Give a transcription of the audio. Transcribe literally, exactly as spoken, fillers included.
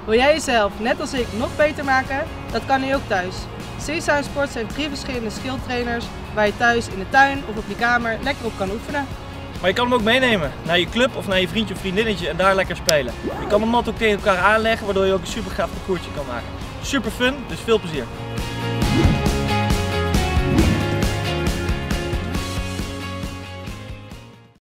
Wil jij jezelf, net als ik, nog beter maken? Dat kan nu ook thuis. Seaside Sports heeft drie verschillende skilltrainers waar je thuis in de tuin of op je kamer lekker op kan oefenen. Maar je kan hem ook meenemen naar je club of naar je vriendje of vriendinnetje en daar lekker spelen. Je kan de mat ook tegen elkaar aanleggen waardoor je ook een super gaaf parcoursje kan maken. Super fun, dus veel plezier!